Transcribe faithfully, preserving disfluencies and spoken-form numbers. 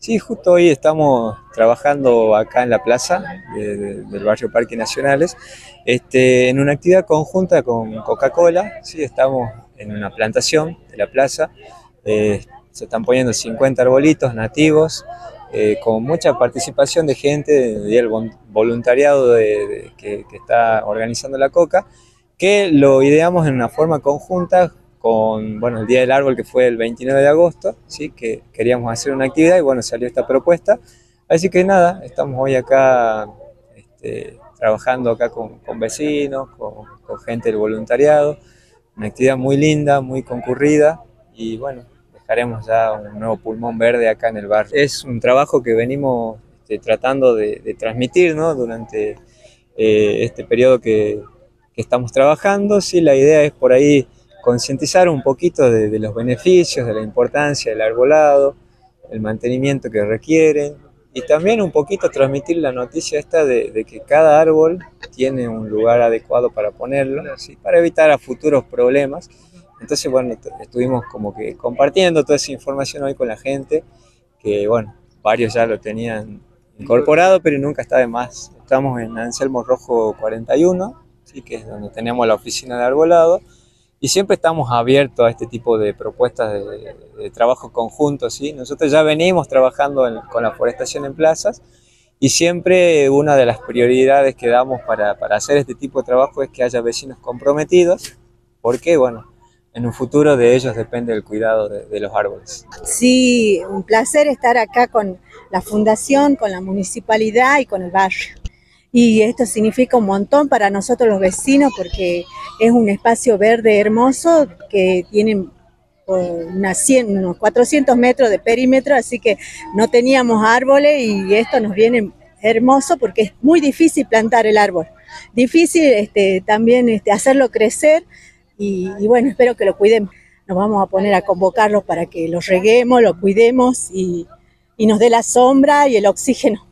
Sí, justo hoy estamos trabajando acá en la plaza de- de- del barrio Parques Nacionales, este, en una actividad conjunta con Coca-Cola. Sí, estamos en una plantación de la plaza. eh, Se están poniendo cincuenta arbolitos nativos, eh, con mucha participación de gente y el vol- voluntariado de- de- que, que está organizando la Coca, que lo ideamos en una forma conjunta con, bueno, el Día del Árbol, que fue el veintinueve de agosto, ¿sí? Que queríamos hacer una actividad y bueno, salió esta propuesta. Así que nada, estamos hoy acá, este, trabajando acá con, con vecinos, con, con gente del voluntariado, una actividad muy linda, muy concurrida y bueno, dejaremos ya un nuevo pulmón verde acá en el barrio. Es un trabajo que venimos, este, tratando de, de transmitir, ¿no? Durante eh, este periodo que, que estamos trabajando. Sí, la idea es por ahí concientizar un poquito de, de los beneficios, de la importancia del arbolado, el mantenimiento que requieren y también un poquito transmitir la noticia esta de, de que cada árbol tiene un lugar adecuado para ponerlo, ¿sí? Para evitar a futuros problemas. Entonces, bueno, estuvimos como que compartiendo toda esa información hoy con la gente, que bueno, varios ya lo tenían incorporado, pero nunca está de más. Estamos en Anselmo Rojo cuarenta y uno, ¿sí? Que es donde tenemos la oficina de arbolado, y siempre estamos abiertos a este tipo de propuestas de, de trabajo conjunto, ¿sí? Nosotros ya venimos trabajando en, con la forestación en plazas, y siempre una de las prioridades que damos para, para hacer este tipo de trabajo es que haya vecinos comprometidos, porque bueno, en un futuro de ellos depende el cuidado de, de los árboles. Sí, un placer estar acá con la fundación, con la municipalidad y con el barrio. Y esto significa un montón para nosotros los vecinos porque es un espacio verde hermoso que tiene unas cien, unos cuatrocientos metros de perímetro, así que no teníamos árboles y esto nos viene hermoso porque es muy difícil plantar el árbol. Difícil este, también este, hacerlo crecer y, y bueno, espero que lo cuiden. Nos vamos a poner a convocarlos para que los reguemos, lo cuidemos y, y nos dé la sombra y el oxígeno.